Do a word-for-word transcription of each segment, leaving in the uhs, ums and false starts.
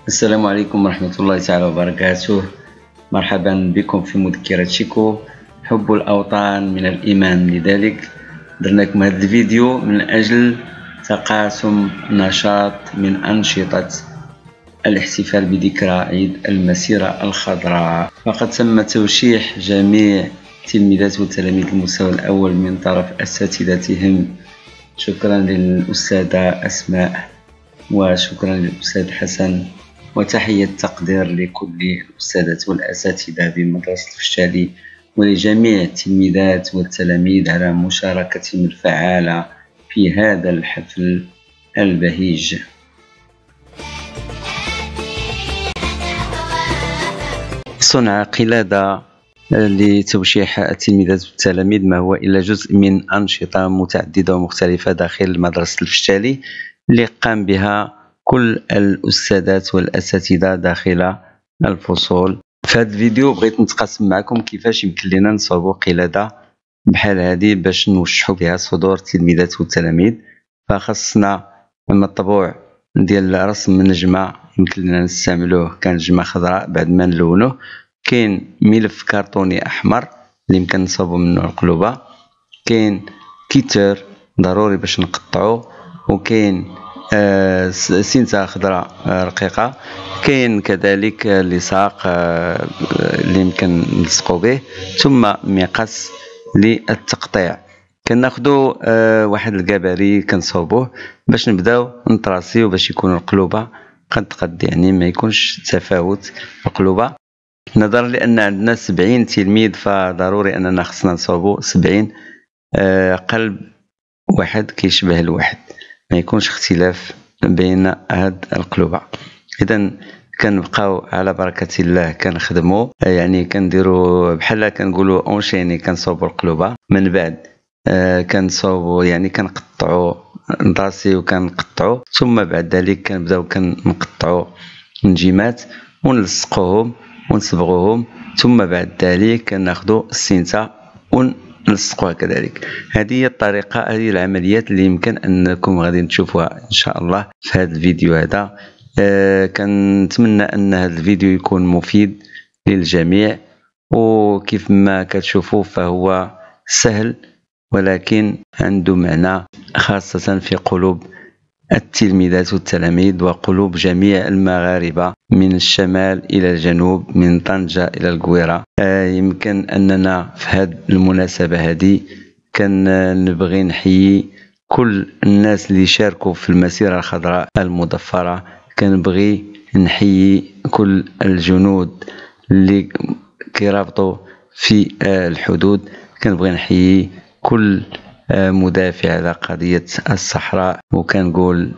السلام عليكم ورحمة الله تعالى وبركاته. مرحبا بكم في مذكرة شيكو. حب الأوطان من الإيمان، لذلك درنا لكم هذا الفيديو من أجل تقاسم نشاط من أنشطة الاحتفال بذكرى عيد المسيرة الخضراء. فقد تم توشيح جميع تلميذات وتلاميذ المستوى الأول من طرف أساتذتهم. شكرا للأستاذة أسماء وشكرا للأستاذ حسن، وتحية تقدير لكل الأستاذات والأساتذة بمدرسة الفشالي ولجميع التلميذات والتلاميذ على مشاركتهم الفعالة في هذا الحفل البهيج. صنع قلادة لتوشيح التلميذات والتلاميذ ما هو إلا جزء من أنشطة متعددة ومختلفة داخل مدرسة الفشالي اللي قام بها كل الأستاذات والأساتذة داخل الفصول. في هذا الفيديو بغيت نتقاسم معكم كيفاش يمكن لنا نصاوبوا قلادة بحال هذه باش نوشحوا بها صدور التلميذات والتلاميذ. فخصنا المطبوع ديال رسم نجمة يمكن لنا نستعملوه كنجمة خضراء بعد ما نلونوه. كاين ملف كرتوني أحمر اللي يمكن نصاوبوا منه القلوبة. كاين كيتر ضروري باش نقطعوه، وكاين آه سينتا خضراء آه رقيقة. كاين كذلك لصاق آه اللي يمكن نلصقوا به، ثم مقص للتقطيع. كناخدو آه واحد الكباري كنصاوبوه باش نبداو نطراسيو باش يكون القلوبة قد قد يعني ما يكونش تفاوت القلوبة. نظرا لأن عندنا سبعين تلميذ فضروري أننا خصنا نصاوبو سبعين آه قلب واحد كيشبه الواحد، ما يكونش اختلاف بين هاد القلوبة. اذا كنبقاو على بركه الله كنخدموا، يعني كنديروا بحال كنقولوا اونشيني، كنصوبوا القلوبة من بعد آه كنصوبوا يعني كنقطعوا نطاسي وكنقطعوا، ثم بعد ذلك كنبداو كنقطعوا نجيمات ونلصقوهم ونصبغوهم، ثم بعد ذلك كناخذوا السينتا ون نلصقوها كذلك. هذه هي الطريقة، هذه العمليات اللي يمكن أنكم غادي تشوفوها إن شاء الله في هذا الفيديو هذا. آه كنتمنى أن هذا الفيديو يكون مفيد للجميع، وكيف ما كتشوفوا فهو سهل ولكن عنده معنى، خاصة في قلوب التلميذات والتلاميذ وقلوب جميع المغاربة من الشمال إلى الجنوب، من طنجة إلى القويرة. آه يمكن أننا في هذه المناسبة هذه كان نبغي نحيي كل الناس اللي شاركوا في المسيرة الخضراء المضفرة. كنبغي نحيي كل الجنود اللي كيرابطوا في آه الحدود. كنبغي نحيي كل مدافع على قضية الصحراء، وكنقول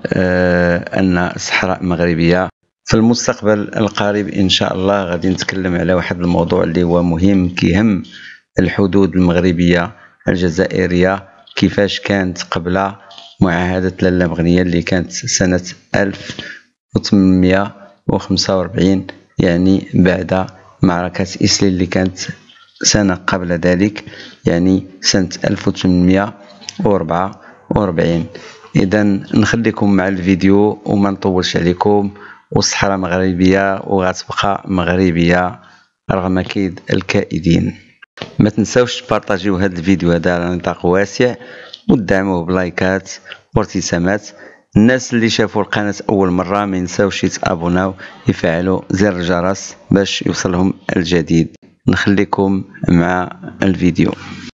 آه أن الصحراء مغربية. في المستقبل القريب إن شاء الله غادي نتكلم على واحد الموضوع اللي هو مهم كيهم الحدود المغربية الجزائرية، كيفاش كانت قبل معاهدة لالا مغنية اللي كانت سنة ألف وثمانمائة وخمسة وأربعين، يعني بعد معركة إسلي اللي كانت سنة قبل ذلك، يعني سنة ألف وثمانمائة وأربعة وأربعين. إذا نخليكم مع الفيديو وما نطولش عليكم، والصحراء مغربية وغتبقى مغربية رغم كيد الكائدين. ما تنساوش تبارطاجيو هذا الفيديو هذا على نطاق واسع، ودعموه بلايكات وارتسامات. الناس اللي شافوا القناة أول مرة ما ينساوش يتابوناو، يفعلوا زر الجرس باش يوصلهم الجديد. نخليكم مع الفيديو.